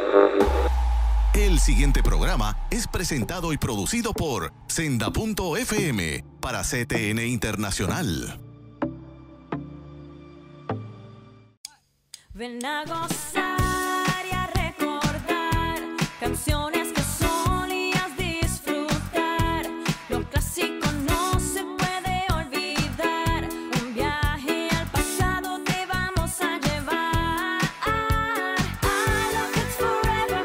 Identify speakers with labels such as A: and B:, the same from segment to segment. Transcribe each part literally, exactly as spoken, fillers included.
A: El siguiente programa es presentado y producido por Senda punto F M para C T N Internacional.
B: Ven a gozar y a recordar canciones que solías disfrutar. Lo clásico no se puede olvidar. Un viaje al pasado te vamos a llevar. I love it's forever.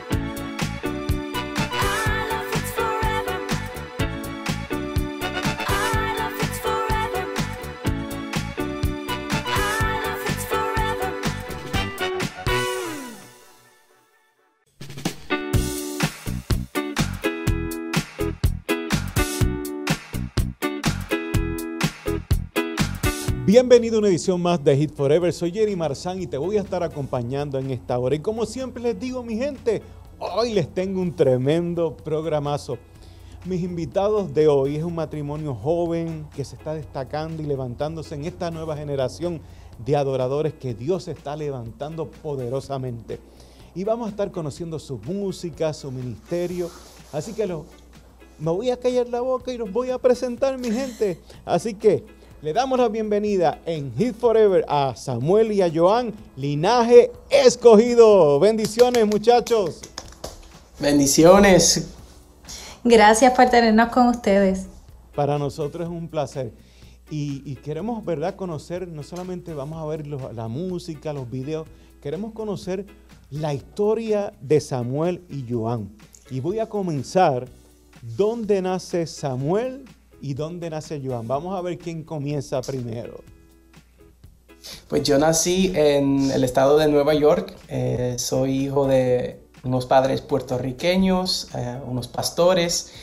B: I love it's forever. I love it's forever. I love it's forever.
C: Bienvenido a una edición más de Hit Forever. Soy Jerry Marzán y te voy a estar acompañando en esta hora. Y como siempre les digo, mi gente, hoy les tengo un tremendo programazo. Mis invitados de hoy es un matrimonio joven que se está destacando y levantándose en esta nueva generación de adoradores que Dios está levantando poderosamente. Y vamos a estar conociendo su música, su ministerio. Así que lo, me voy a callar la boca y los voy a presentar, mi gente. Así que le damos la bienvenida en Hit Forever a Samuel y a Joan, Linaje Escogido. Bendiciones, muchachos.
D: Bendiciones.
E: Gracias por tenernos con ustedes.
C: Para nosotros es un placer. Y, y queremos, ¿verdad?, conocer, no solamente vamos a ver los, la música, los videos, queremos conocer la historia de Samuel y Joan. Y voy a comenzar, ¿dónde nace Samuel y dónde nace Joan? Vamos a ver quién comienza primero.
D: Pues yo nací en el estado de Nueva York. Eh, soy hijo de unos padres puertorriqueños, eh, unos pastores,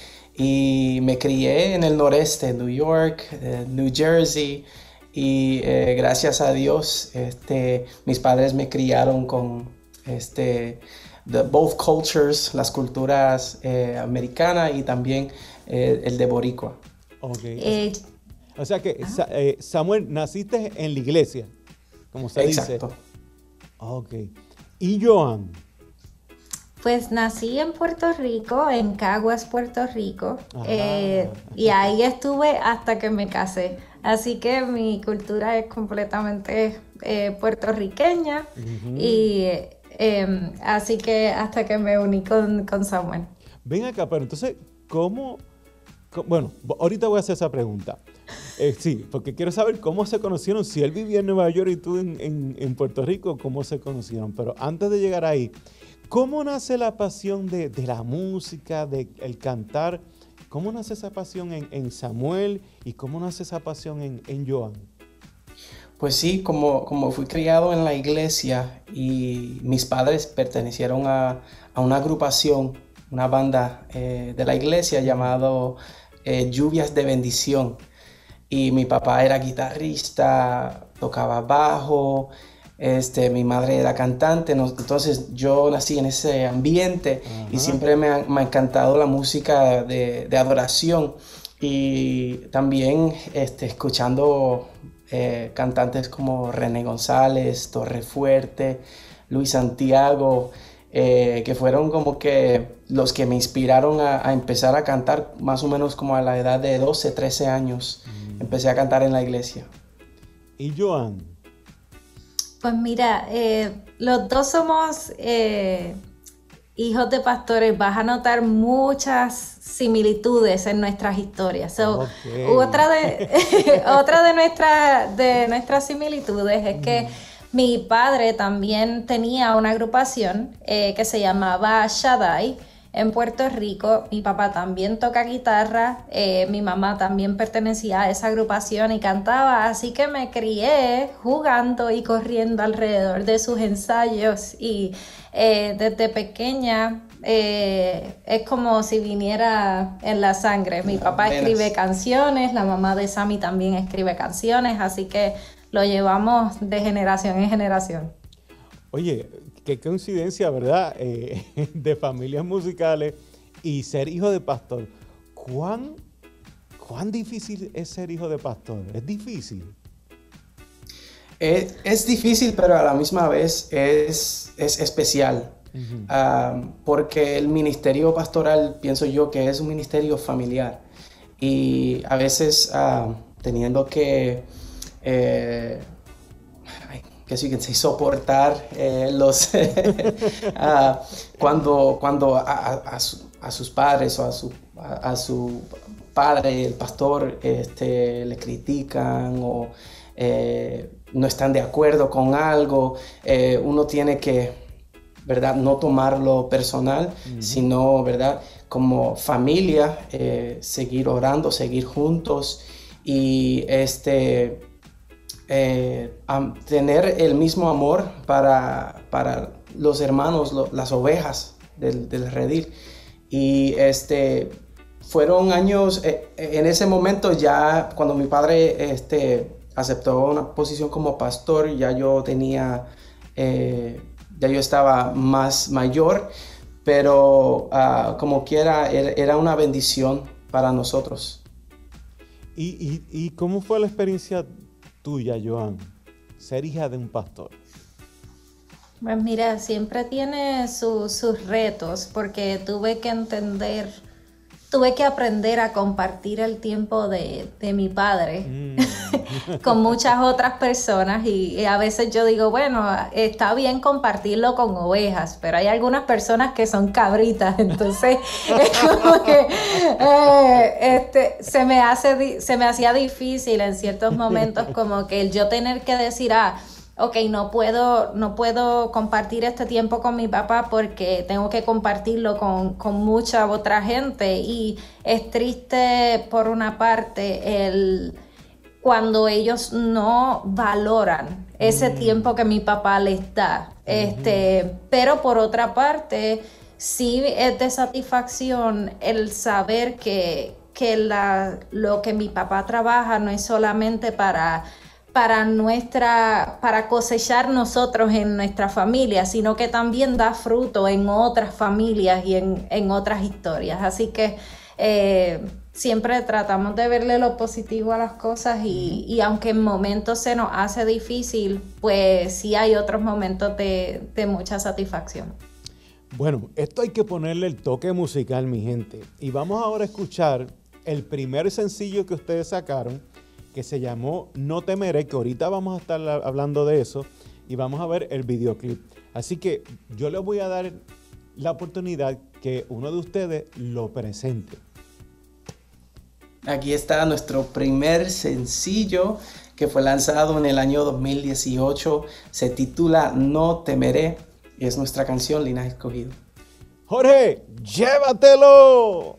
D: y me crié en el noreste, New York, eh, New Jersey, y eh, gracias a Dios, este, mis padres me criaron con este, the, both cultures, las culturas eh, americanas y también eh, el de boricua.
C: Okay.
E: Eh,
C: o sea que, Sa eh, Samuel, naciste en la iglesia, como se
D: Exacto.
C: dice. Ok. ¿Y Joan?
E: Pues nací en Puerto Rico, en Caguas, Puerto Rico, eh, y ahí estuve hasta que me casé. Así que mi cultura es completamente eh, puertorriqueña, uh-huh. y eh, así que hasta que me uní con, con Samuel.
C: Ven acá, pero entonces, ¿cómo? cómo bueno, ahorita voy a hacer esa pregunta. Eh, sí, porque quiero saber cómo se conocieron. Si él vivía en Nueva York y tú en, en, en Puerto Rico, ¿cómo se conocieron? Pero antes de llegar ahí, ¿cómo nace la pasión de, de la música, del de cantar? ¿Cómo nace esa pasión en, en Samuel y cómo nace esa pasión en, en Joan?
D: Pues sí, como, como fui criado en la iglesia y mis padres pertenecieron a, a una agrupación, una banda eh, de la iglesia llamado eh, Lluvias de Bendición. Y mi papá era guitarrista, tocaba bajo. Este, mi madre era cantante, no, entonces yo nací en ese ambiente. Ajá. Y siempre me ha, me ha encantado la música de, de adoración, y también este, escuchando eh, cantantes como René González, Torrefuerte, Luis Santiago, eh, que fueron como que los que me inspiraron a, a empezar a cantar más o menos como a la edad de doce, trece años. Mm. Empecé a cantar en la iglesia.
C: ¿Y Joan?
E: Pues mira, eh, los dos somos eh, hijos de pastores. Vas a notar muchas similitudes en nuestras historias. So, okay. Otra de, otra de, nuestra, de nuestras similitudes es que mm. mi padre también tenía una agrupación eh, que se llamaba Shaddai en Puerto Rico. Mi papá también toca guitarra, eh, mi mamá también pertenecía a esa agrupación y cantaba, así que me crié jugando y corriendo alrededor de sus ensayos, y eh, desde pequeña eh, es como si viniera en la sangre. Mi papá escribe canciones, la mamá de Sammy también escribe canciones, así que lo llevamos de generación en generación.
C: Oye, qué coincidencia, ¿verdad? Eh, de familias musicales y ser hijo de pastor. ¿Cuán, ¿Cuán difícil es ser hijo de pastor? ¿Es difícil?
D: Es, es difícil, pero a la misma vez es, es especial. Uh-huh. Uh, porque el ministerio pastoral, pienso yo, que es un ministerio familiar. Y a veces uh, teniendo que, eh, que sí, que soportar eh, los uh, cuando, cuando a, a, a, su, a sus padres o a su, a, a su padre, el pastor, este, le critican o eh, no están de acuerdo con algo, eh, uno tiene que, ¿verdad?, no tomarlo personal, uh-huh. sino, ¿verdad?, como familia, eh, seguir orando, seguir juntos y este, eh, um, tener el mismo amor para, para los hermanos, lo, las ovejas del, del redil. Y este, fueron años, eh, en ese momento ya, cuando mi padre este, aceptó una posición como pastor, ya yo tenía, eh, ya yo estaba más mayor, pero uh, como quiera, era una bendición para nosotros.
C: ¿Y, y, y cómo fue la experiencia tuya, Joan, ser hija de un pastor?
E: Pues mira, siempre tiene su, sus retos, porque tuve que entender, tuve que aprender a compartir el tiempo de, de mi padre mm. con muchas otras personas y, y a veces yo digo, bueno, está bien compartirlo con ovejas, pero hay algunas personas que son cabritas, entonces es como que eh, este, se, me hace, se me hacía difícil en ciertos momentos como que el yo tener que decir, ah, ok, no puedo, no puedo compartir este tiempo con mi papá porque tengo que compartirlo con, con mucha otra gente. Y es triste, por una parte, el, cuando ellos no valoran ese mm. tiempo que mi papá les da. Mm-hmm. Este, pero por otra parte, sí es de satisfacción el saber que, que la, lo que mi papá trabaja no es solamente para... para nuestra, para cosechar nosotros en nuestra familia, sino que también da fruto en otras familias y en, en otras historias. Así que eh, siempre tratamos de verle lo positivo a las cosas y, y aunque en momentos se nos hace difícil, pues sí hay otros momentos de, de mucha satisfacción.
C: Bueno, esto hay que ponerle el toque musical, mi gente. Y vamos ahora a escuchar el primer sencillo que ustedes sacaron, que se llamó No Temeré, que ahorita vamos a estar hablando de eso y vamos a ver el videoclip. Así que yo les voy a dar la oportunidad que uno de ustedes lo presente.
D: Aquí está nuestro primer sencillo que fue lanzado en el año dos mil dieciocho. Se titula No Temeré y es nuestra canción Linaje Escogido.
C: Jorge, llévatelo.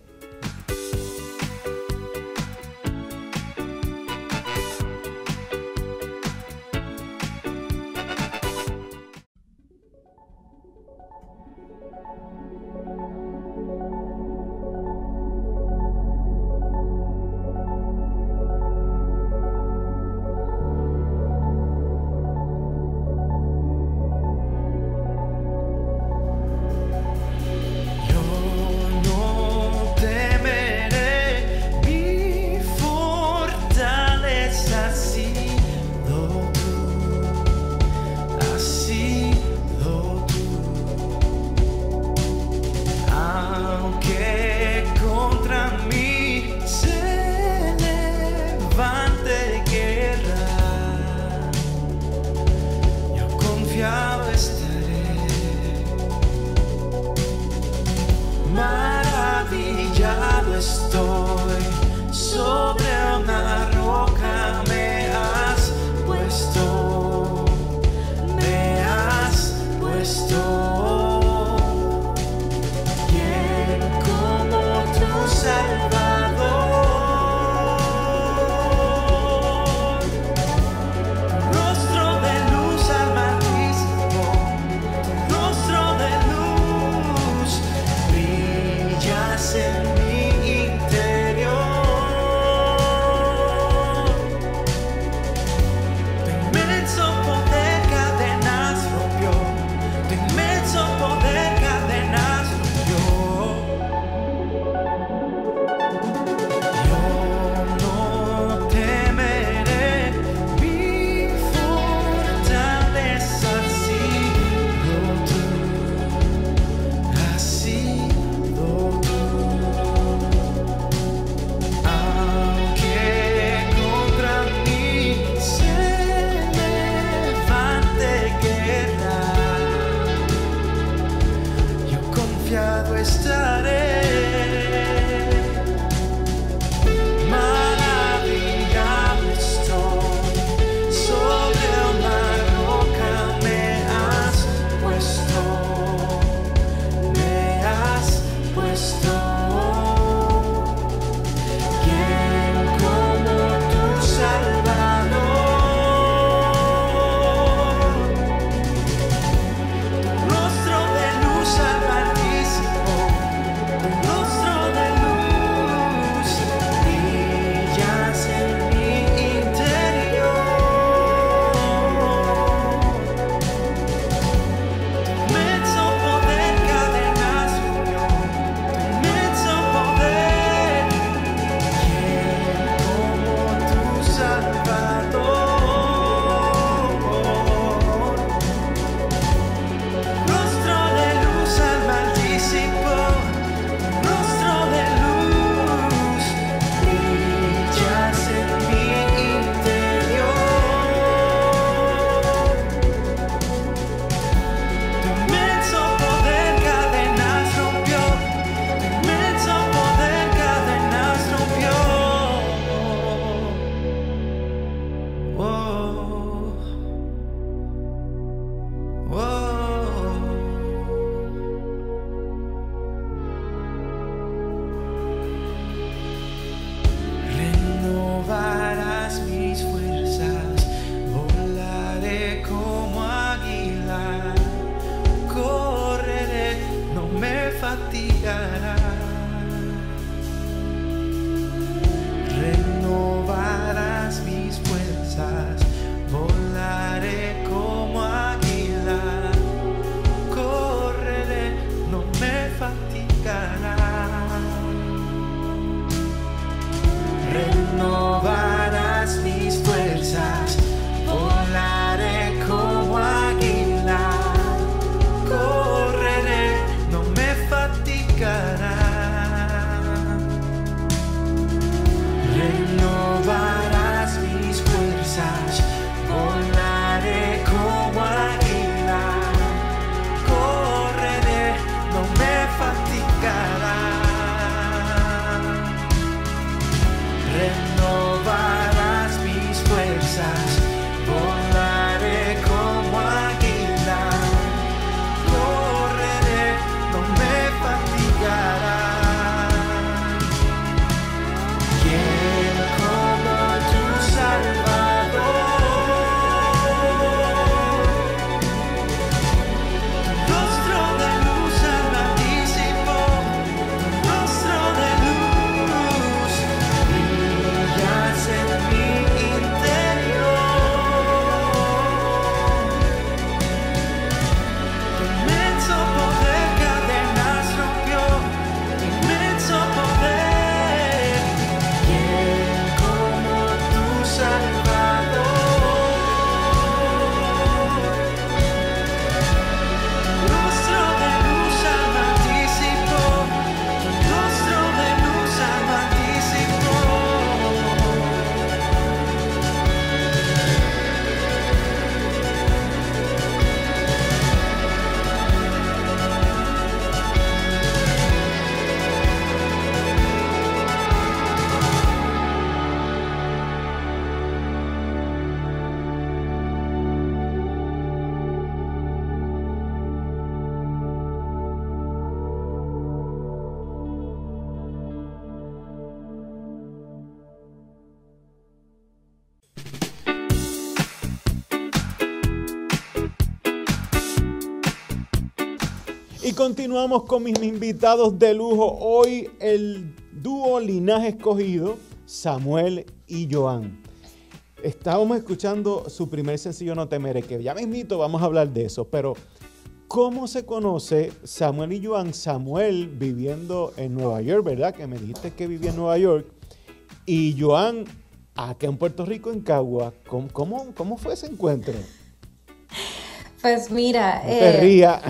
F: Tu inmenso poder cadenas rompió, tu inmenso estaré. Maravillado estoy, sobre una roca me has puesto, me has puesto. ¿Quién como tu Salvador? Tu rostro de luz al Altísimo, tu rostro de luz brillas en mi interior. Tu inmenso poder cadenas rompió, tu inmenso poder. ¿Quién como tu Salvador? Rostro de luz al Altísimo, rostro de luz brillas en mi interior. Tu inmenso poder cadenas rompió, tu inmenso poder cadenas rompió. Oh, oh. Renovarás mis fuerzas, volaré como águila, correré, no me fatigará. Renovarás mis fuerzas, volaré como águila, correré, no me fatigará. Renovarás mis fuerzas, volaré como águila, correré, no me fatigará. Renovarás mis fuerzas, volaré como águila, correré, no me fatigará. Renovarás mis fuerzas, volaré como águila, correré, no me fatigará. ¿Quién como tu Salvador? Tu rostro de luz al Altísimo, tu rostro de luz brillas en mi interior. Tu inmenso poder cadenas rompió, tu inmenso poder. ¿Quién como tu Salvador? Tu rostro de luz al Altísimo, tu rostro de luz al Altísimo.
C: Y continuamos con mis invitados de lujo. Hoy el dúo Linaje Escogido, Samuel y Joan. Estábamos escuchando su primer sencillo No Temeré, que ya mismito vamos a hablar de eso, pero ¿cómo se conoce Samuel y Joan? Samuel viviendo en Nueva York, ¿verdad? Que me dijiste que vivía en Nueva York. Y Joan acá en Puerto Rico, en Cagua. ¿Cómo, cómo, cómo fue ese encuentro?
E: Pues mira,
C: No te
E: eh,
C: rías.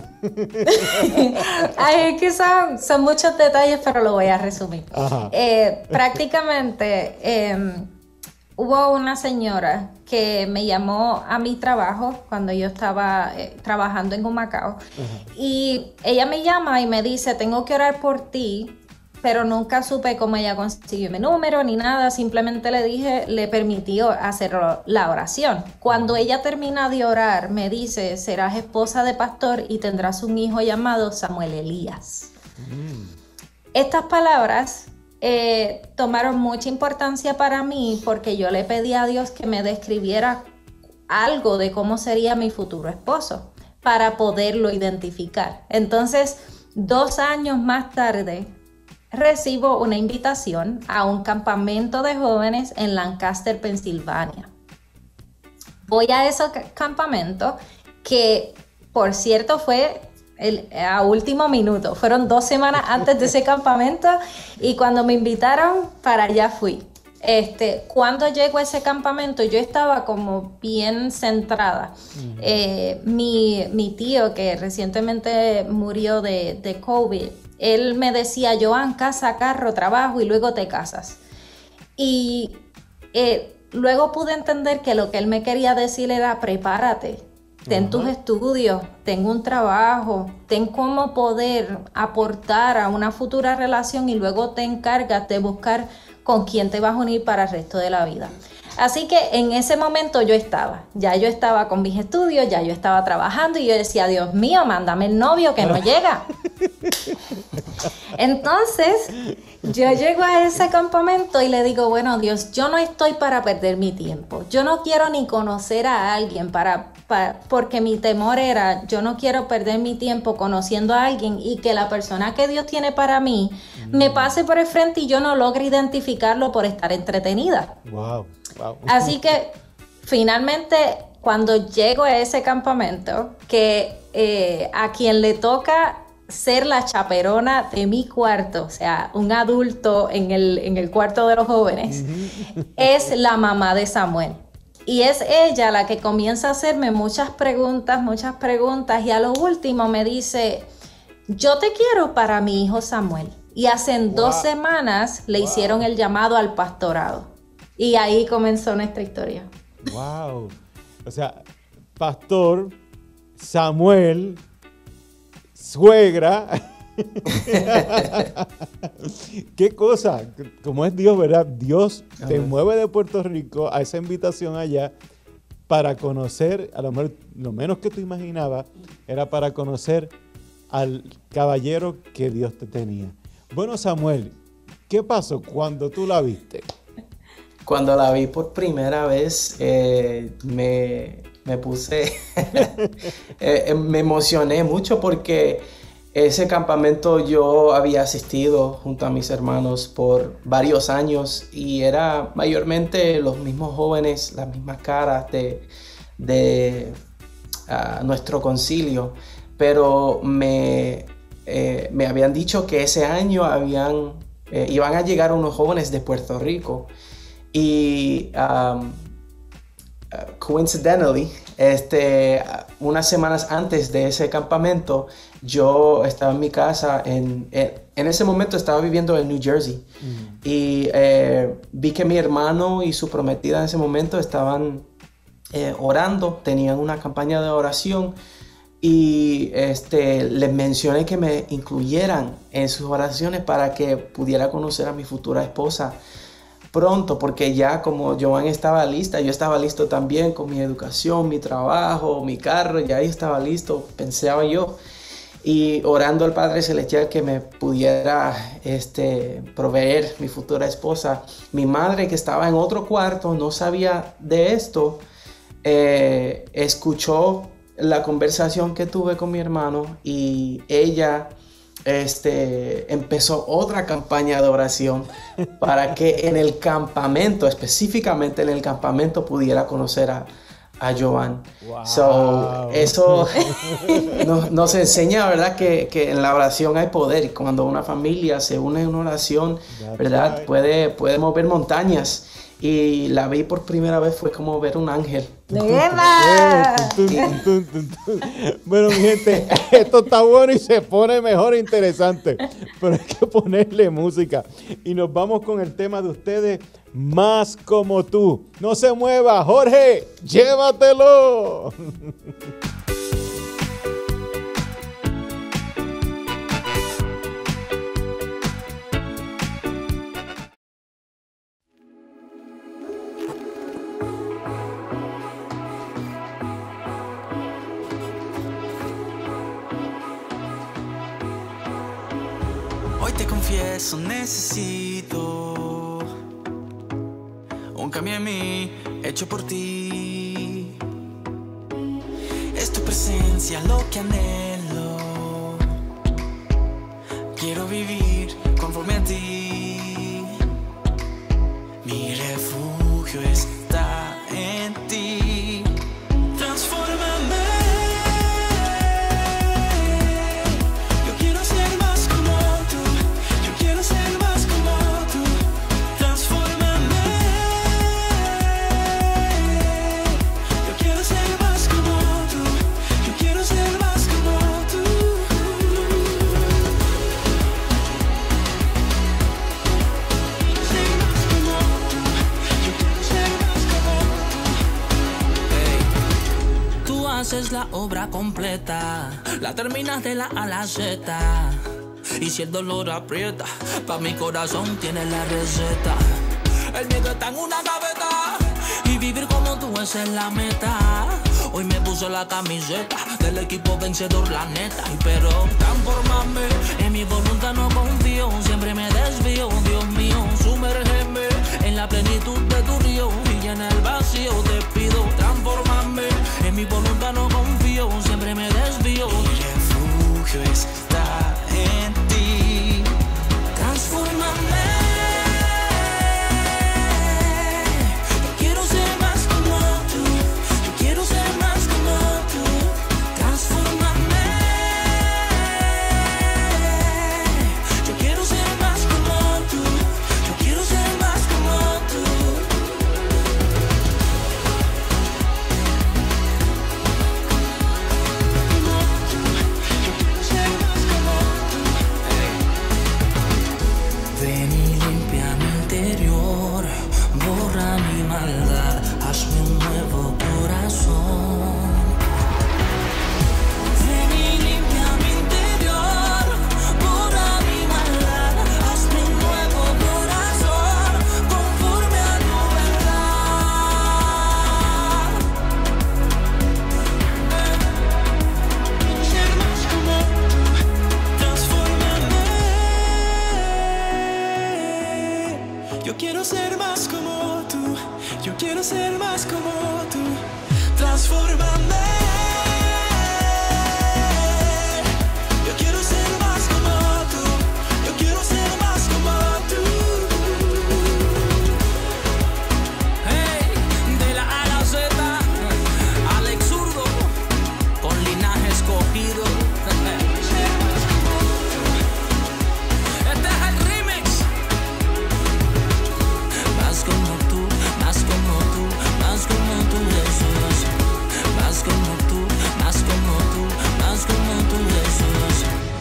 E: ay, es que son, son muchos detalles, pero lo voy a resumir.
C: Ajá.
E: Eh, prácticamente, eh, hubo una señora que me llamó a mi trabajo cuando yo estaba eh, trabajando en Humacao. Uh-huh. Y ella me llama y me dice, tengo que orar por ti, pero nunca supe cómo ella consiguió mi número ni nada. Simplemente le dije, le permití hacer la oración. Cuando ella termina de orar, me dice, serás esposa de pastor y tendrás un hijo llamado Samuel Elías. Mm. Estas palabras eh, tomaron mucha importancia para mí porque yo le pedí a Dios que me describiera algo de cómo sería mi futuro esposo para poderlo identificar. Entonces, dos años más tarde, recibo una invitación a un campamento de jóvenes en Lancaster, Pensilvania. Voy a ese campamento que, por cierto, fue el, a último minuto. Fueron dos semanas antes de ese campamento y cuando me invitaron, para allá fui. Este, cuando llego a ese campamento, yo estaba como bien centrada. Uh-huh. Eh, mi, mi tío, que recientemente murió de, de COVID, él me decía, Joan, casa, carro, trabajo y luego te casas. Y eh, luego pude entender que lo que él me quería decir era, prepárate, ten uh-huh. tus estudios, ten un trabajo, ten cómo poder aportar a una futura relación y luego te encargas de buscar con quién te vas a unir para el resto de la vida. Así que en ese momento yo estaba, ya yo estaba con mis estudios, ya yo estaba trabajando y yo decía, Dios mío, mándame el novio que no llega. Entonces, yo llego a ese campamento y le digo, bueno, Dios, yo no estoy para perder mi tiempo. Yo no quiero ni conocer a alguien para, para, porque mi temor era, yo no quiero perder mi tiempo conociendo a alguien y que la persona que Dios tiene para mí mm. me pase por el frente y yo no logre identificarlo por estar entretenida.
C: Wow, wow.
E: Así que, finalmente, cuando llego a ese campamento, que eh, a quien le toca ser la chaperona de mi cuarto, o sea, un adulto en el, en el cuarto de los jóvenes, uh-huh. es la mamá de Samuel. Y es ella la que comienza a hacerme muchas preguntas, muchas preguntas, y a lo último me dice, yo te quiero para mi hijo Samuel. Y hace wow. dos semanas le wow. hicieron el llamado al pastorado. Y ahí comenzó nuestra historia.
C: Wow. O sea, pastor, Samuel, suegra. Qué cosa, como es Dios, ¿verdad? Dios te uh-huh. mueve de Puerto Rico a esa invitación allá para conocer, a lo mejor lo menos que tú imaginabas, era para conocer al caballero que Dios te tenía. Bueno, Samuel, ¿qué pasó cuando tú la viste?
D: Cuando la vi por primera vez, eh, me, me puse, eh, me emocioné mucho porque ese campamento yo había asistido junto a mis hermanos por varios años y era mayormente los mismos jóvenes, las mismas caras de, de uh, nuestro concilio, pero me, eh, me habían dicho que ese año habían, eh, iban a llegar unos jóvenes de Puerto Rico. Y um, uh, coincidentally, este, unas semanas antes de ese campamento, yo estaba en mi casa, en, en, en ese momento estaba viviendo en New Jersey. Mm. Y eh, vi que mi hermano y su prometida en ese momento estaban eh, orando, tenían una campaña de oración. Y este, les mencioné que me incluyeran en sus oraciones para que pudiera conocer a mi futura esposa pronto, porque ya como Joan estaba lista, yo estaba listo también con mi educación, mi trabajo, mi carro, ya ahí estaba listo, pensaba yo, y orando al Padre Celestial que me pudiera este, proveer mi futura esposa. Mi madre, que estaba en otro cuarto, no sabía de esto, eh, escuchó la conversación que tuve con mi hermano y ella Este, empezó otra campaña de oración para que en el campamento, específicamente en el campamento, pudiera conocer a, a Joan. Wow. So, eso nos, nos enseña, ¿verdad?, que, que en la oración hay poder. Y cuando una familia se une en una oración, That's ¿verdad?, right. puede, puede mover montañas. y la vi por primera vez, fue como ver un ángel.
E: ¡Eva!
C: Tun, tun, tun, tun, tun. Bueno, mi gente, esto está bueno y se pone mejor e interesante, pero hay que ponerle música. Y nos vamos con el tema de ustedes, Más Como Tú. No se mueva, Jorge, llévatelo.
F: Hoy te confieso, necesito un cambio en mí, hecho por ti. Es tu presencia lo que anhelo. Quiero vivir conforme a ti. Mi refugio está en ti. Transfórmame. Yo quiero ser más como tú. Yo quiero ser más como tú. Transfórmame. Yo quiero ser más como tú. Yo quiero ser más como tú. Ser más como tú. Yo quiero ser más como tú. Tú haces la obra completa, la terminas de la A a la Z. Y si el dolor aprieta, pa' mi corazón tienes la receta. El miedo está en una gaveta y vivir como tú, esa es la meta. Hoy me puse la camiseta del equipo vencedor, la neta. Y pero transformarme, en mi voluntad no confío. Siempre me desvío, Dios mío, sumérgeme en la plenitud de tu río. Y en el vacío te pido transformarme. En mi voluntad no confío, siempre me desvío. Mi refugio está en ti. Transfórmame. Yo quiero ser más como tú. Yo quiero ser más como tú. Transfórmame. Yo quiero ser más como tú. Yo quiero ser más como tú. Yo quiero ser más como tú. Ven y limpia mi interior, borra mi maldad, hazme un nuevo corazón. Ven y limpia mi interior, borra mi maldad, hazme un nuevo corazón, conforme a tu verdad. Quiero ser más como tú, transfórmame. Yo quiero ser más como tú, yo quiero ser más como tú, transfórmame. Yo quiero ser más como tú, yo quiero ser más como tú. Hey, de la A a la Z, Alex Zurdo, con linaje escogido. Este es el remix. Más como tú, más como tú, más como tú, Jesús. Más como tú, más como tú, más como tú, Jesús.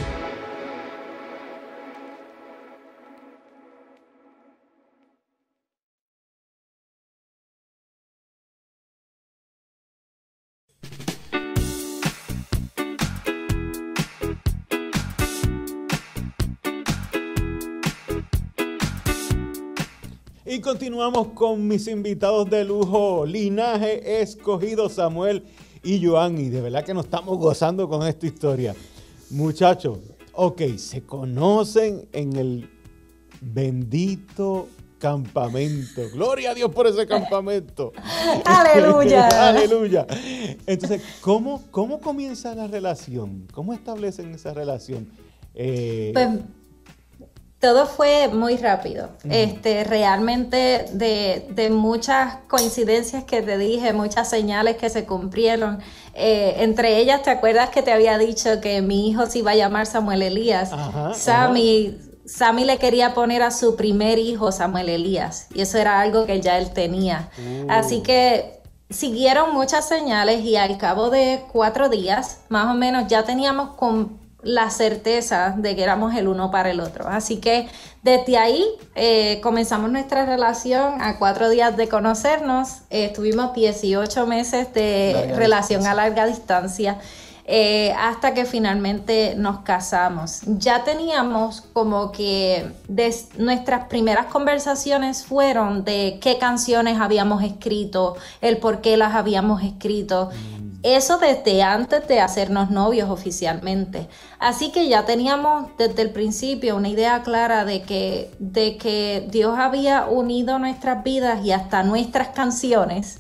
C: Y continuamos con mis invitados de lujo, Linaje Escogido, Samuel y Joan. Y de verdad que nos estamos gozando con esta historia. Muchachos, ok, se conocen en el bendito campamento. Gloria a Dios por ese campamento.
E: Aleluya.
C: Aleluya. Entonces, ¿cómo, ¿cómo comienza la relación? ¿Cómo establecen esa relación? Eh,
E: Pues todo fue muy rápido. Este, realmente de, de muchas coincidencias que te dije, muchas señales que se cumplieron. Eh, entre ellas, ¿te acuerdas que te había dicho que mi hijo se iba a llamar Samuel Elías?
C: Ajá,
E: Sammy, Sammy le quería poner a su primer hijo Samuel Elías, y eso era algo que ya él tenía. Uh. Así que siguieron muchas señales y al cabo de cuatro días, más o menos, ya teníamos con la certeza de que éramos el uno para el otro. Así que desde ahí eh, comenzamos nuestra relación. A cuatro días de conocernos, eh, estuvimos dieciocho meses de larga relación distancia. a larga distancia. Eh, hasta que finalmente nos casamos. Ya teníamos como que des, nuestras primeras conversaciones fueron de qué canciones habíamos escrito, el por qué las habíamos escrito. Mm. Eso desde antes de hacernos novios oficialmente. Así que ya teníamos desde el principio una idea clara de que, de que Dios había unido nuestras vidas y hasta nuestras canciones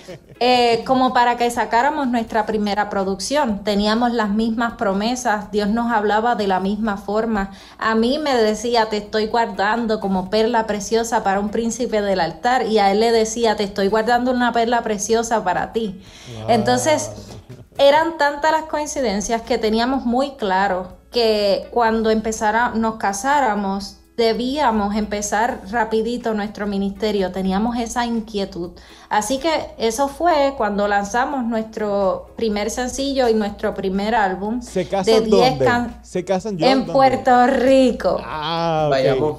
E: eh, como para que sacáramos nuestra primera producción. Teníamos las mismas promesas, Dios nos hablaba de la misma forma. A mí me decía, te estoy guardando como perla preciosa para un príncipe del altar, y a él le decía, te estoy guardando una perla preciosa para ti. Wow. Entonces, eran tantas las coincidencias que teníamos muy claro que cuando empezara, nos casáramos, debíamos empezar rapidito nuestro ministerio. Teníamos esa inquietud. Así que eso fue cuando lanzamos nuestro primer sencillo y nuestro primer álbum.
C: ¿Se casan de diez dónde? Can- ¿Se casan yo?
E: En ¿dónde? Puerto Rico.
C: Ah, ok.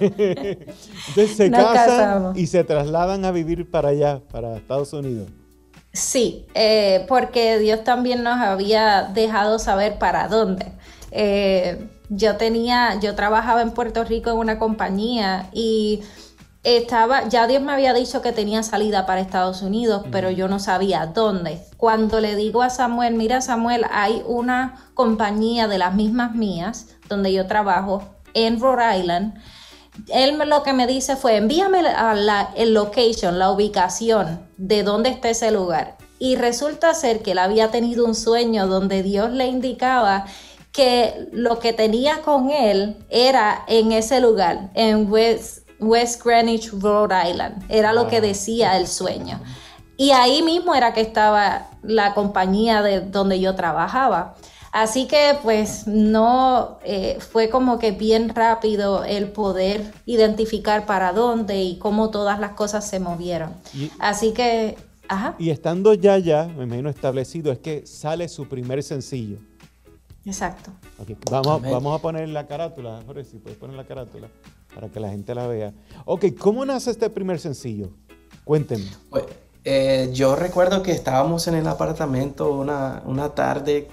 C: Entonces se Nos casan casamos. Y se trasladan a vivir para allá, para Estados Unidos.
E: Sí, eh, porque Dios también nos había dejado saber para dónde. Eh, yo tenía, yo trabajaba en Puerto Rico en una compañía y estaba, ya Dios me había dicho que tenía salida para Estados Unidos, pero yo no sabía dónde. Cuando le digo a Samuel, mira Samuel, hay una compañía de las mismas mías donde yo trabajo en Rhode Island. Él lo que me dice fue, envíame la, la, el location, la ubicación de dónde está ese lugar. Y resulta ser que él había tenido un sueño donde Dios le indicaba que lo que tenía con él era en ese lugar, en West, West Greenwich, Rhode Island. Era lo que decía el sueño. Y ahí mismo era que estaba la compañía de donde yo trabajaba. Así que pues no, eh, fue como que bien rápido el poder identificar para dónde y cómo todas las cosas se movieron. Y, Así que, ajá.
C: Y estando ya ya, me imagino establecido, es que sale su primer sencillo.
E: Exacto.
C: Okay. Vamos, vamos a poner la carátula, Jorge, si puedes poner la carátula para que la gente la vea. Ok, ¿cómo nace este primer sencillo? Cuéntenme.
D: Pues, eh, yo recuerdo que estábamos en el apartamento una, una tarde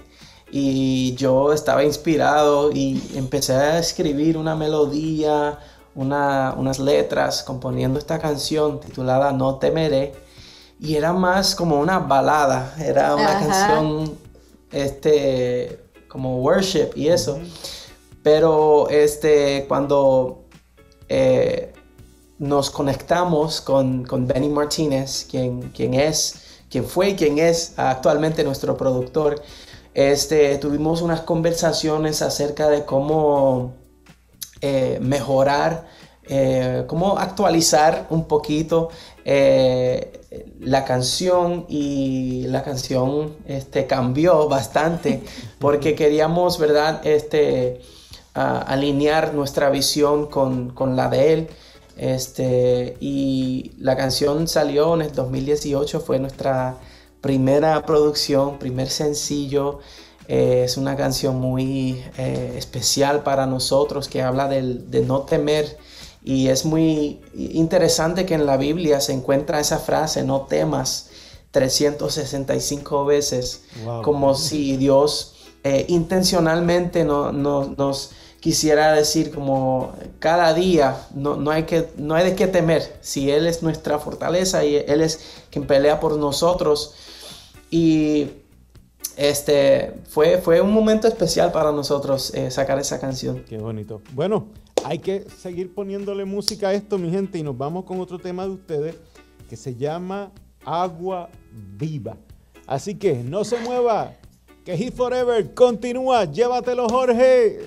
D: y yo estaba inspirado y empecé a escribir una melodía, una, unas letras, componiendo esta canción titulada No Temeré, y era más como una balada, era una Ajá. canción este, como worship y eso, uh-huh. pero este, cuando eh, nos conectamos con, con Benny Martínez, quien, quien es, quien fue y quien es actualmente nuestro productor, Este, tuvimos unas conversaciones acerca de cómo eh, mejorar, eh, cómo actualizar un poquito eh, la canción, y la canción este, cambió bastante porque queríamos, ¿verdad? Este, uh, alinear nuestra visión con, con la de él. Este, y la canción salió en el dos mil dieciocho, fue nuestra primera producción, primer sencillo. Eh, es una canción muy eh, especial para nosotros, que habla del, de no temer, y es muy interesante que en la Biblia se encuentra esa frase, no temas, trescientas sesenta y cinco veces, wow. como si Dios eh, intencionalmente no, no, nos quisiera decir como cada día no, no, hay que, no hay de qué temer, si Él es nuestra fortaleza y Él es quien pelea por nosotros. Y este fue, fue un momento especial para nosotros eh, sacar esa canción.
C: Qué bonito. Bueno, hay que seguir poniéndole música a esto, mi gente, y nos vamos con otro tema de ustedes que se llama Agua Viva. Así que no se mueva, que Hit Forever continúa. Llévatelo, Jorge.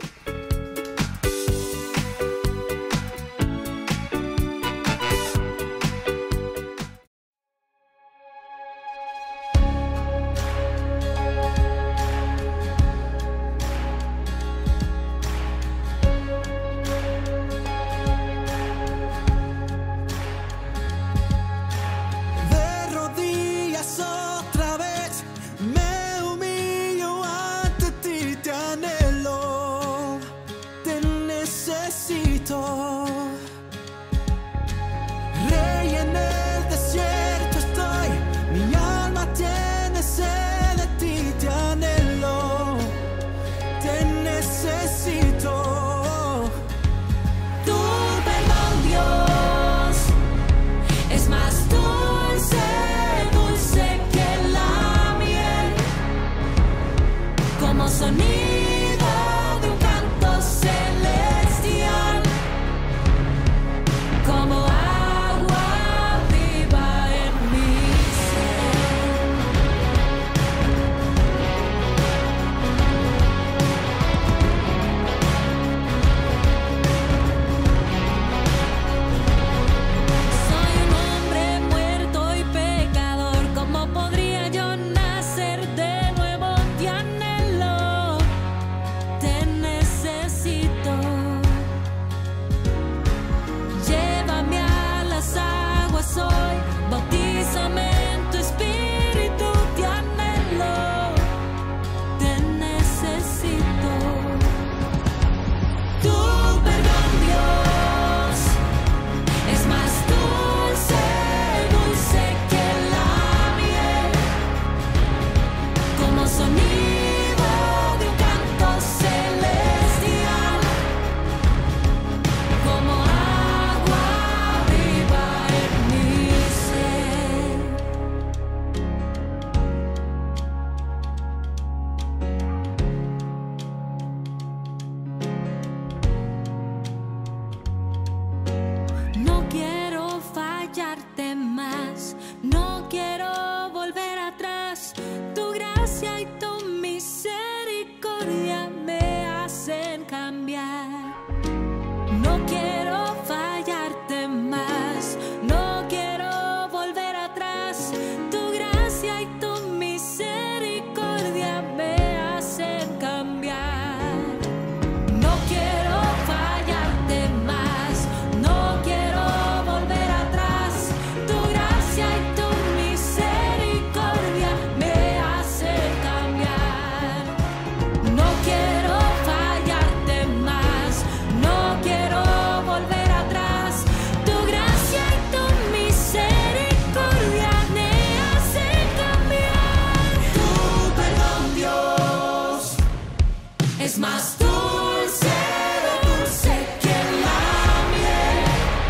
B: cambiar. No quiero fallarte más, no quiero volver atrás. Tu gracia y tu misericordia me hacen cambiar. No quiero fallarte más, no quiero volver atrás. Tu gracia y tu misericordia me hacen cambiar. No quiero fallarte más, no quiero volver atrás. Tu gracia y tu misericordia me hacen cambiar. Tu perdón, Dios, es más dulce, dulce que la miel,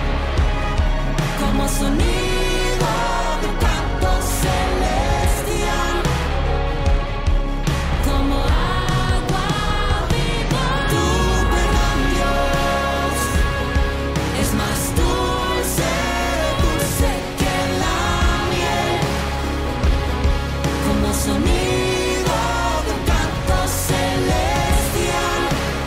B: como sonido de un canto celestial, como agua viva. Tu perdón, Dios, es más dulce, dulce que la miel, como sonido de un canto celestial,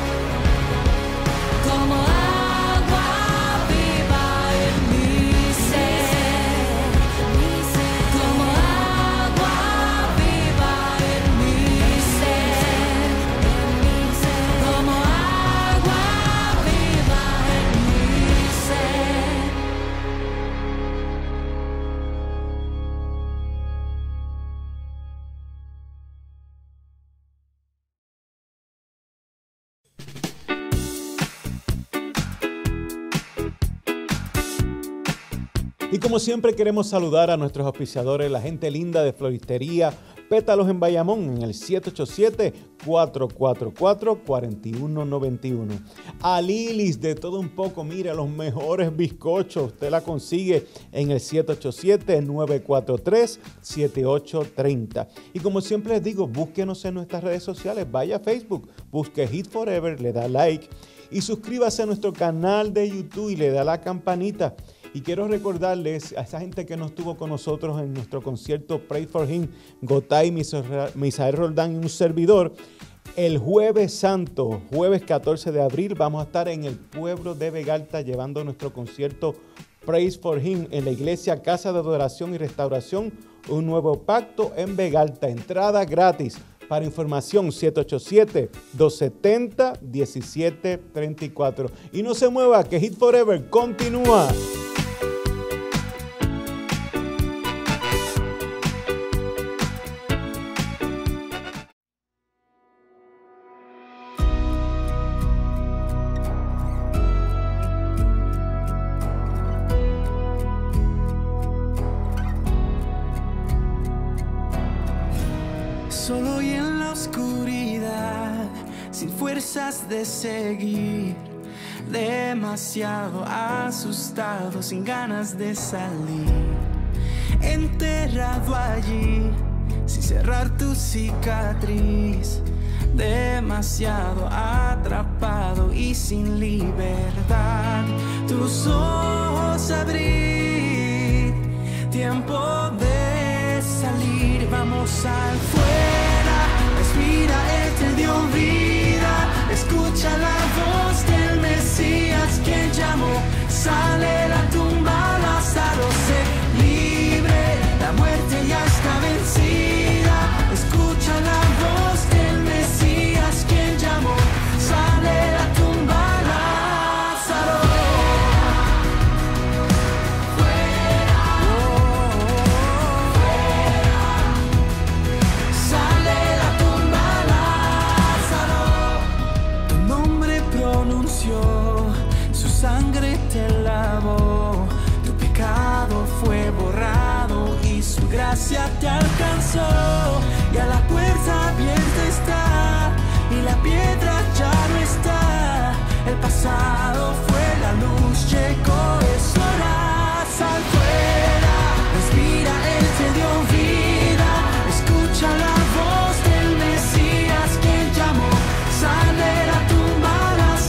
B: como agua viva en mi ser, como agua viva en mi ser, como agua viva en mi ser.
C: Y como siempre queremos saludar a nuestros auspiciadores, la gente linda de Floristería Pétalos en Bayamón en el siete ocho siete, cuatro cuatro cuatro, cuatro uno nueve uno. A Lilis de todo un poco, mira, los mejores bizcochos, usted la consigue en el siete ocho siete, nueve cuatro tres, siete ocho tres cero. Y como siempre les digo, búsquenos en nuestras redes sociales, vaya a Facebook, busque Hit Forever, le da like y suscríbase a nuestro canal de YouTube y le da la campanita. Y quiero recordarles a esa gente que no estuvo con nosotros en nuestro concierto Pray for Him, Gotay, Misael Roldán y un servidor. El Jueves Santo, jueves catorce de abril, vamos a estar en el pueblo de Vegalta llevando nuestro concierto Praise for Him en la iglesia Casa de Adoración y Restauración, un nuevo pacto en Vegalta. Entrada gratis. Para información, siete ocho siete, dos siete cero, uno siete tres cuatro. Y no se mueva, que Hit Forever continúa.
G: Solo y en la oscuridad, sin fuerzas de seguir, demasiado asustado, sin ganas de salir, enterrado allí, sin cerrar tu cicatriz, demasiado atrapado y sin libertad. Tus ojos abrir, tiempo de salir, vamos al fuera, respira, Él te dio vida, escucha la voz del Mesías que llamó, sale de la tumba, Lázaro se libre, la muerte ya está vencida, escucha la voz del Mesías que llamó, sale de la tumba, Lázaro. Su sangre te lavó, tu pecado fue borrado y su gracia te alcanzó. Y a la puerta abierta está y la piedra ya no está. El pasado fue, la luz llegó, es hora, sal fuera, respira, Él te dio vida, escucha la voz del Mesías que llamó, sale de la tumba.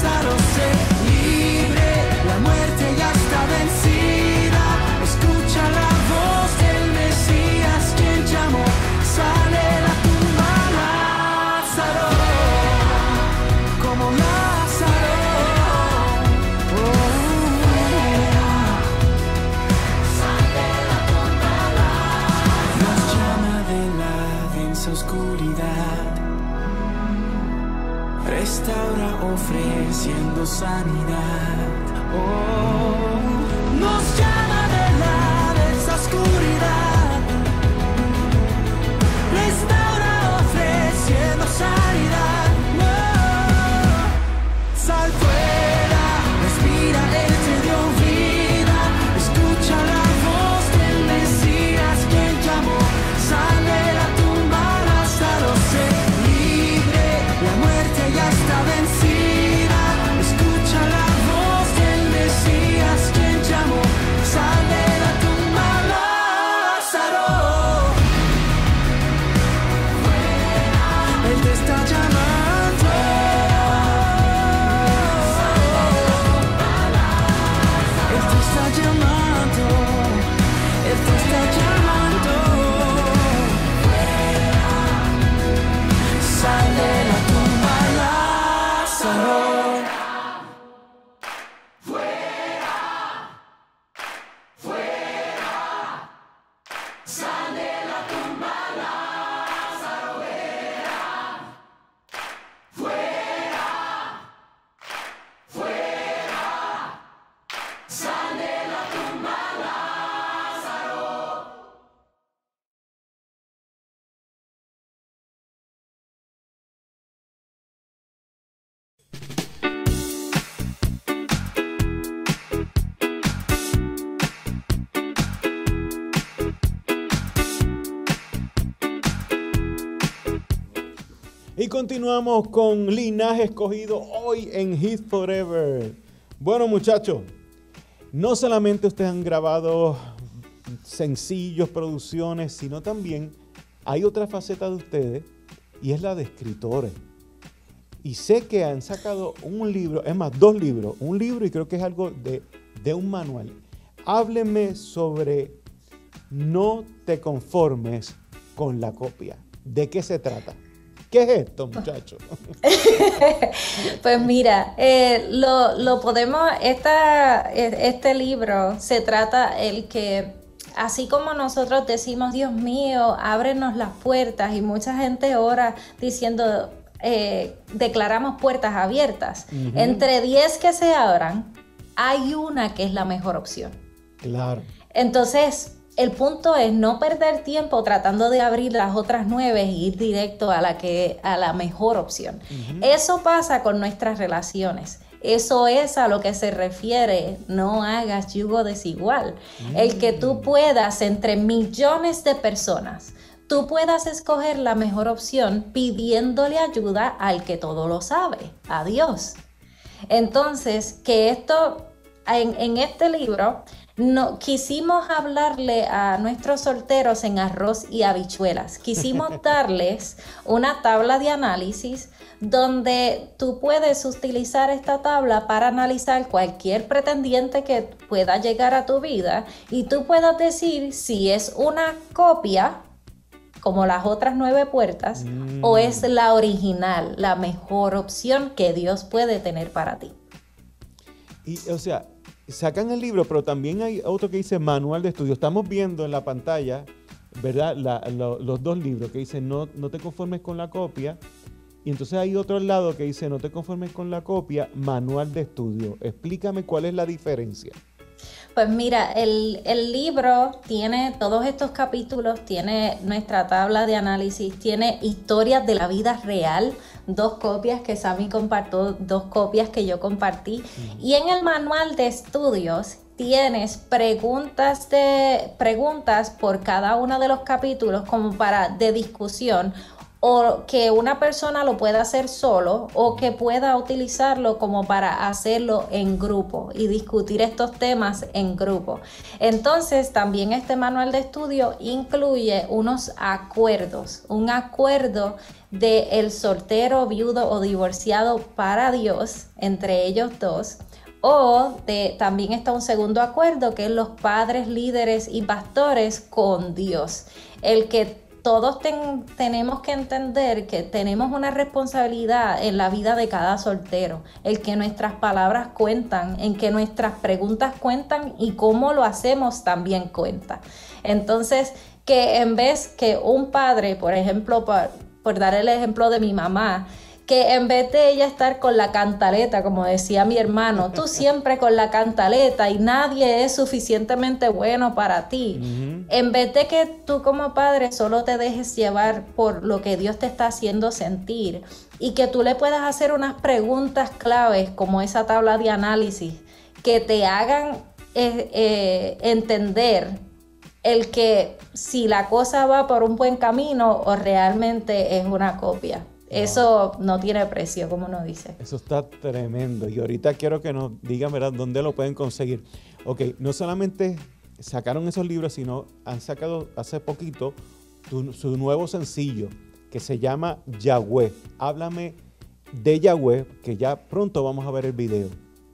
G: La muerte ya está vencida, escucha la voz del Mesías que llamó, sale de la tumba. restaura ofreciendo sanidad. Oh, nos llama de la densa oscuridad, restaura ofreciendo sanidad. Oh, sal fuera, respira, Él te dio vida, escucha la voz del Mesías quien llamó, sal de la tumba, Lázaro sé libre, la muerte ya está vencida, escucha la voz del Mesías quien llamó, sal de la tumba, Lázaro. Él te está llamando, Él te está llamando, Él te está llamando. Sal de la tumba, Lázaro.
C: Y continuamos con Linaje Escogido hoy en Hit Forever. Bueno, muchachos, no solamente ustedes han grabado sencillos, producciones, sino también hay otra faceta de ustedes y es la de escritores. Y sé que han sacado un libro, es más, dos libros, un libro y creo que es algo de, de un manual. Háblenme sobre No te conformes con la copia. ¿De qué se trata? ¿Qué es esto, muchachos?
E: Pues mira, eh, lo, lo podemos, esta, este libro se trata el que, así como nosotros decimos, Dios mío, ábrenos las puertas, y mucha gente ora diciendo, eh, declaramos puertas abiertas. Uh-huh. Entre diez que se abran, hay una que es la mejor opción.
C: Claro.
E: Entonces, el punto es no perder tiempo tratando de abrir las otras nueve e ir directo a la, que, a la mejor opción. Uh-huh. Eso pasa con nuestras relaciones. Eso es a lo que se refiere, no hagas yugo desigual. Uh-huh. El que tú puedas, entre millones de personas, tú puedas escoger la mejor opción pidiéndole ayuda al que todo lo sabe, a Dios. Entonces, que esto, en, en este libro, no, quisimos hablarle a nuestros solteros en arroz y habichuelas. Quisimos darles una tabla de análisis donde tú puedes utilizar esta tabla para analizar cualquier pretendiente que pueda llegar a tu vida y tú puedas decir si es una copia, como las otras nueve puertas, mm. o es la original, la mejor opción que Dios puede tener para ti.
C: Y, o sea, sacan el libro, pero también hay otro que dice manual de estudio. Estamos viendo en la pantalla, ¿verdad? La, lo, los dos libros que dicen no, no te conformes con la copia. Y entonces hay otro al lado que dice no te conformes con la copia, manual de estudio. Explícame cuál es la diferencia.
E: Pues mira, el, el libro tiene todos estos capítulos, tiene nuestra tabla de análisis, tiene historias de la vida real, dos copias que Sammy compartió, dos copias que yo compartí. Uh-huh. Y en el manual de estudios tienes preguntas, de, preguntas por cada uno de los capítulos como para de discusión, o que una persona lo pueda hacer solo o que pueda utilizarlo como para hacerlo en grupo y discutir estos temas en grupo. Entonces también este manual de estudio incluye unos acuerdos, un acuerdo de el soltero, viudo o divorciado para Dios, entre ellos dos. O de, también está un segundo acuerdo que es los padres, líderes y pastores con Dios, el que todos ten, tenemos que entender que tenemos una responsabilidad en la vida de cada soltero, el que nuestras palabras cuentan, en que nuestras preguntas cuentan y cómo lo hacemos también cuenta. Entonces, que en vez que un padre, por ejemplo, por, por dar el ejemplo de mi mamá, que en vez de ella estar con la cantaleta, como decía mi hermano, tú siempre con la cantaleta y nadie es suficientemente bueno para ti, uh-huh. en vez de que tú como padre solo te dejes llevar por lo que Dios te está haciendo sentir y que tú le puedas hacer unas preguntas claves como esa tabla de análisis que te hagan eh, eh, entender el que si la cosa va por un buen camino o realmente es una copia. Eso no, no tiene precio, como uno dice.
C: Eso está tremendo. Y ahorita quiero que nos digan, ¿verdad?, dónde lo pueden conseguir. Ok, no solamente sacaron esos libros, sino han sacado hace poquito tu, su nuevo sencillo que se llama Yahweh. Háblame de Yahweh, que ya pronto vamos a ver el video.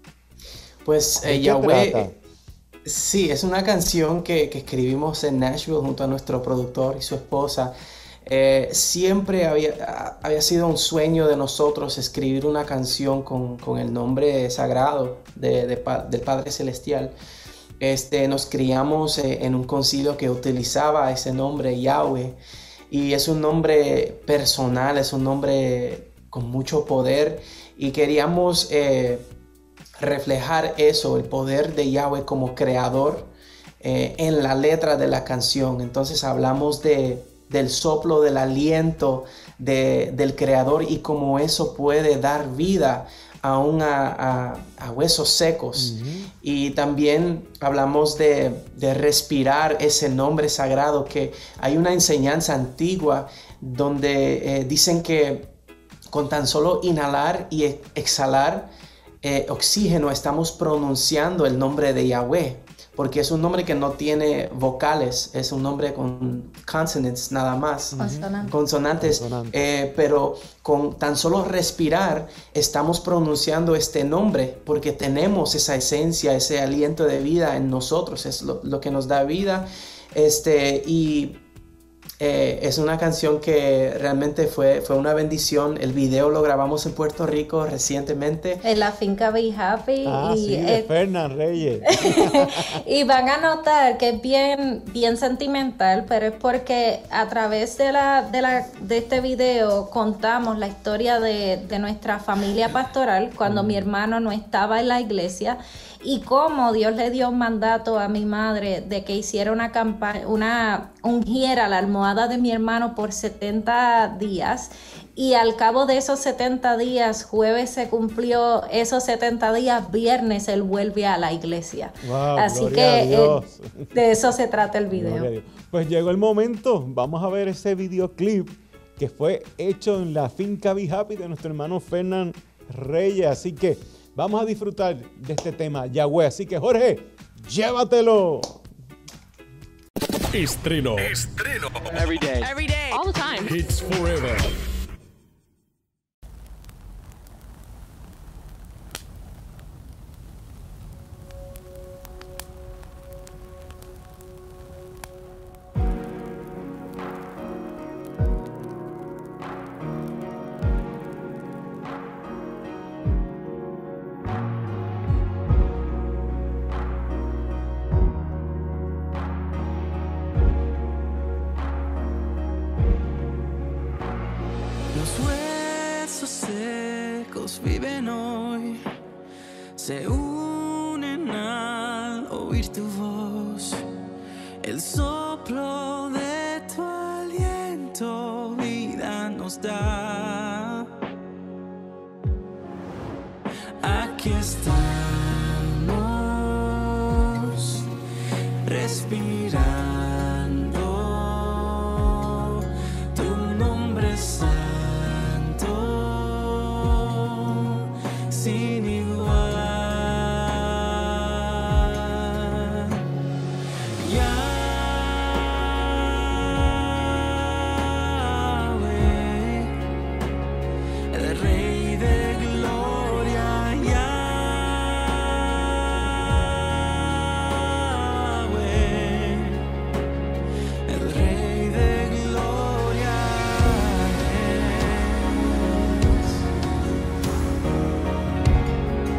D: Pues eh, Yahweh, sí, es una canción que, que escribimos en Nashville junto a nuestro productor y su esposa. Eh, siempre había, había sido un sueño de nosotros escribir una canción con, con el nombre sagrado de, de, del Padre Celestial. Este, nos criamos eh, en un concilio que utilizaba ese nombre, Yahweh, y es un nombre personal, es un nombre con mucho poder, y queríamos eh, reflejar eso, el poder de Yahweh como creador eh, en la letra de la canción. Entonces hablamos de del soplo, del aliento de, del creador y cómo eso puede dar vida aún a, a, a huesos secos. Uh-huh. Y también hablamos de, de respirar ese nombre sagrado, que hay una enseñanza antigua donde eh, dicen que con tan solo inhalar y exhalar eh, oxígeno estamos pronunciando el nombre de Yahweh, porque es un nombre que no tiene vocales, es un nombre con consonants nada más,
E: Consonantes,
D: consonantes,
C: Consonantes.
D: Eh, pero con tan solo respirar estamos pronunciando este nombre, porque tenemos esa esencia, ese aliento de vida en nosotros, es lo, lo que nos da vida, este, y Eh, es una canción que realmente fue, fue una bendición. El video lo grabamos en Puerto Rico recientemente.
E: En la finca Be Happy.
C: Ah,
E: y,
C: sí, de
E: eh,
C: Fernan Reyes.
E: y van a notar que es bien, bien sentimental, pero es porque a través de, la, de, la, de este video contamos la historia de, de nuestra familia pastoral cuando mm. mi hermano no estaba en la iglesia, y cómo Dios le dio un mandato a mi madre de que hiciera una campaña, una ungiera la almohada de mi hermano por setenta días, y al cabo de esos setenta días, jueves se cumplió esos setenta días, viernes él vuelve a la iglesia.
C: Wow,
E: así que eh,
C: eh,
E: de eso se trata el video.
C: Pues llegó el momento, vamos a ver ese videoclip que fue hecho en la finca Be Happy de nuestro hermano Fernan Reyes, así que vamos a disfrutar de este tema, Yahweh. Así que, Jorge, llévatelo.
H: Estreno.
I: Estreno. Every day.
J: Every day. All the time.
H: Hits forever.
G: Viven hoy, se unen al oír tu voz, el soplo de tu aliento vida nos da. Aquí estamos, respirando tu nombre santo. Sin igual, Yahweh, el Rey de gloria, Yahweh, el Rey de gloria es.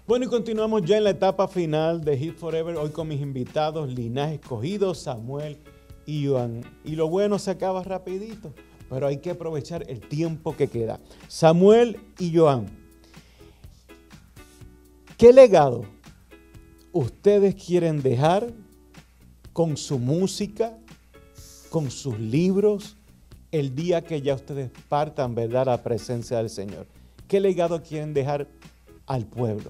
C: Bueno, y continuamos ya en la etapa final de Hit Forever, hoy con mis invitados, Linaje Escogido, Samuel y Joan. Y lo bueno se acaba rapidito, pero hay que aprovechar el tiempo que queda. Samuel y Joan, ¿qué legado ustedes quieren dejar con su música, con sus libros, el día que ya ustedes partan, ¿verdad?, a la presencia del Señor? ¿Qué legado quieren dejar al pueblo?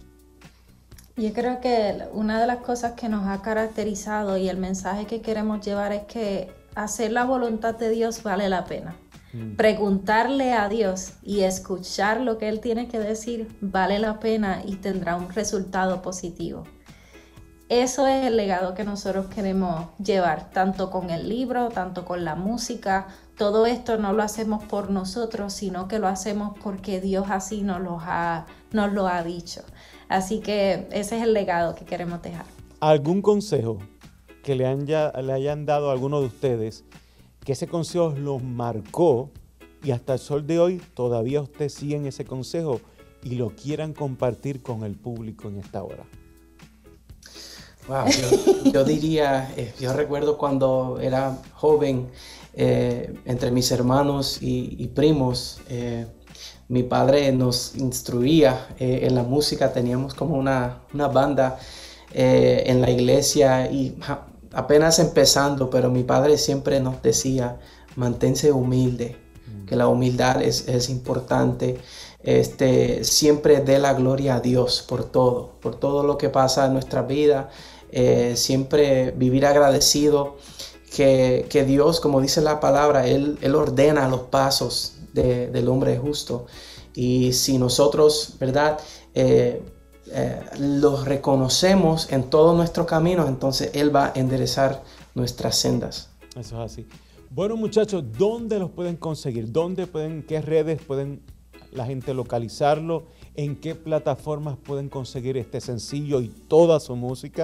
E: Yo creo que una de las cosas que nos ha caracterizado y el mensaje que queremos llevar es que hacer la voluntad de Dios vale la pena. Mm. Preguntarle a Dios y escuchar lo que Él tiene que decir vale la pena y tendrá un resultado positivo. Eso es el legado que nosotros queremos llevar, tanto con el libro, tanto con la música. Todo esto no lo hacemos por nosotros, sino que lo hacemos porque Dios así nos lo ha, nos lo ha dicho. Así que ese es el legado que queremos dejar.
C: ¿Algún consejo que le, han ya, le hayan dado a alguno de ustedes, que ese consejo los marcó y hasta el sol de hoy todavía ustedes siguen ese consejo y lo quieran compartir con el público en esta hora?
D: Wow, yo, yo diría, eh, yo recuerdo cuando era joven, eh, entre mis hermanos y, y primos, eh, mi padre nos instruía eh, en la música. Teníamos como una, una banda eh, en la iglesia y ja, apenas empezando, pero mi padre siempre nos decía, manténse humilde, mm. que la humildad es, es importante. Este, siempre dé la gloria a Dios por todo, por todo lo que pasa en nuestra vida. Eh, siempre vivir agradecido que, que Dios, como dice la palabra, Él, Él ordena los pasos de, del hombre justo, y si nosotros, ¿verdad?, eh, eh, los reconocemos en todos nuestros caminos, entonces Él va a enderezar nuestras sendas.
C: Eso es así. Bueno, muchachos, ¿dónde los pueden conseguir? ¿Dónde pueden, qué redes pueden la gente localizarlo? ¿En qué plataformas pueden conseguir este sencillo y toda su música?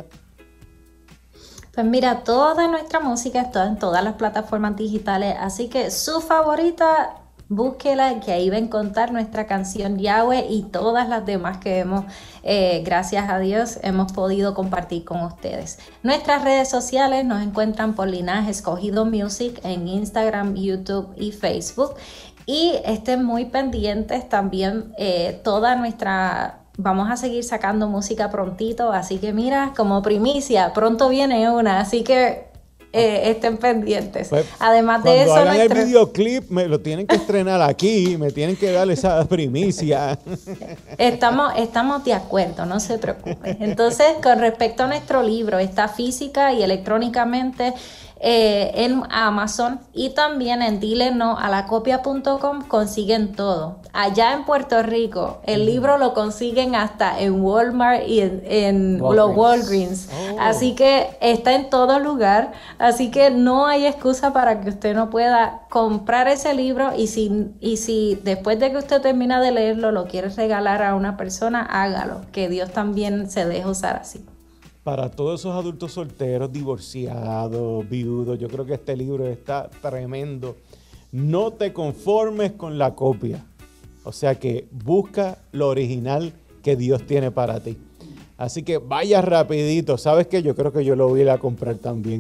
E: Pues mira, toda nuestra música está en todas las plataformas digitales, así que su favorita, búsquela, que ahí va a encontrar nuestra canción Yahweh y todas las demás que hemos, eh, gracias a Dios, hemos podido compartir con ustedes. Nuestras redes sociales nos encuentran por Linaje Escogido Music en Instagram, YouTube y Facebook. Y estén muy pendientes también, eh, toda nuestra... Vamos a seguir sacando música prontito, así que mira, como primicia, pronto viene una, así que eh, estén pendientes. Pues, además de eso...
C: Cuando hagan nuestra... el videoclip, me lo tienen que estrenar aquí, me tienen que dar esa primicia.
E: Estamos, estamos de acuerdo, no se preocupen. Entonces, con respecto a nuestro libro, está física y electrónicamente eh, en Amazon y también en dile no a la copia punto com consiguen todo. Allá en Puerto Rico, el mm. libro lo consiguen hasta en Walmart y en, en Walgreens. los Walgreens. Oh. Así que está en todo lugar. Así que no hay excusa para que usted no pueda comprar ese libro, y si, y si después de que usted termina de leerlo lo quiere regalar a una persona, hágalo, que Dios también se deja usar así.
C: Para todos esos adultos solteros, divorciados, viudos, yo creo que este libro está tremendo. No te conformes con la copia. O sea que busca lo original que Dios tiene para ti. Así que vaya rapidito. ¿Sabes qué? Yo creo que yo lo voy a ir a comprar también.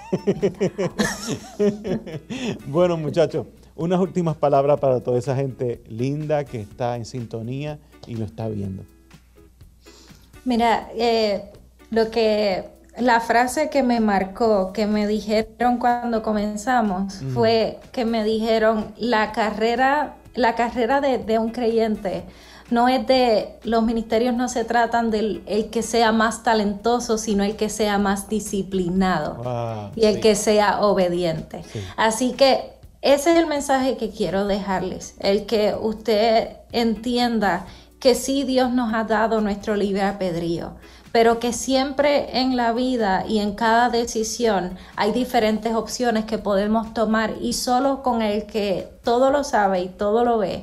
C: Bueno, muchachos, unas últimas palabras para toda esa gente linda que está en sintonía y lo está viendo.
E: Mira, eh... Lo que, la frase que me marcó, que me dijeron cuando comenzamos, mm. fue que me dijeron, la carrera, la carrera de, de un creyente no es de, los ministerios no se tratan del el que sea más talentoso, sino el que sea más disciplinado wow, y el sí. que sea obediente. Sí. Así que ese es el mensaje que quiero dejarles, el que usted entienda que sí, Dios nos ha dado nuestro libre albedrío, pero que siempre en la vida y en cada decisión hay diferentes opciones que podemos tomar, y solo con el que todo lo sabe y todo lo ve,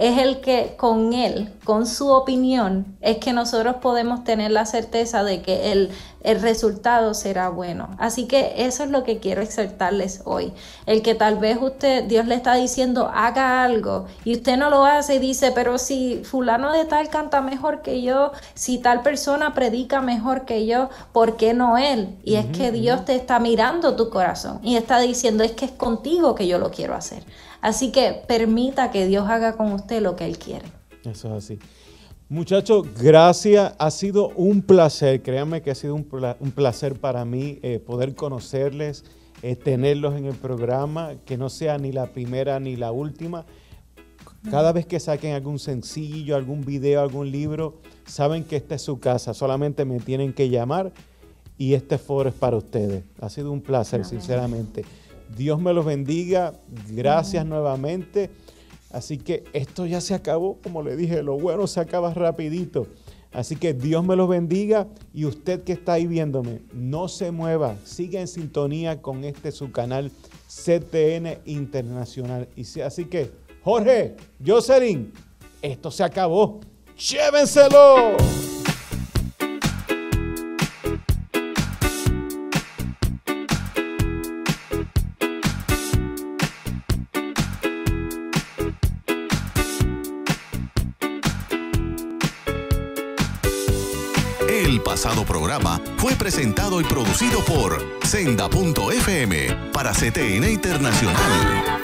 E: es el que con él, con su opinión, es que nosotros podemos tener la certeza de que el, el resultado será bueno. Así que eso es lo que quiero exhortarles hoy. El que tal vez usted, Dios le está diciendo, haga algo, y usted no lo hace y dice, pero si fulano de tal canta mejor que yo, si tal persona predica mejor que yo, ¿por qué no él? Y es que Dios te está mirando tu corazón y está diciendo, es que es contigo que yo lo quiero hacer. Así que permita que Dios haga con usted lo que Él quiere.
C: Eso es así. Muchachos, gracias. Ha sido un placer. Créanme que ha sido un, pla un placer para mí eh, poder conocerles, eh, tenerlos en el programa, que no sea ni la primera ni la última. Cada vez que saquen algún sencillo, algún video, algún libro, saben que esta es su casa. Solamente me tienen que llamar y este foro es para ustedes. Ha sido un placer, sinceramente. Dios me los bendiga. Gracias nuevamente. Así que esto ya se acabó. Como le dije, lo bueno se acaba rapidito. Así que Dios me los bendiga. Y usted que está ahí viéndome, no se mueva. Siga en sintonía con este su canal C T N Internacional. Y sí, así que, Jorge, Jocelyn, esto se acabó. ¡Llévenselo!
A: El pasado programa fue presentado y producido por Senda punto F M para C T N Internacional.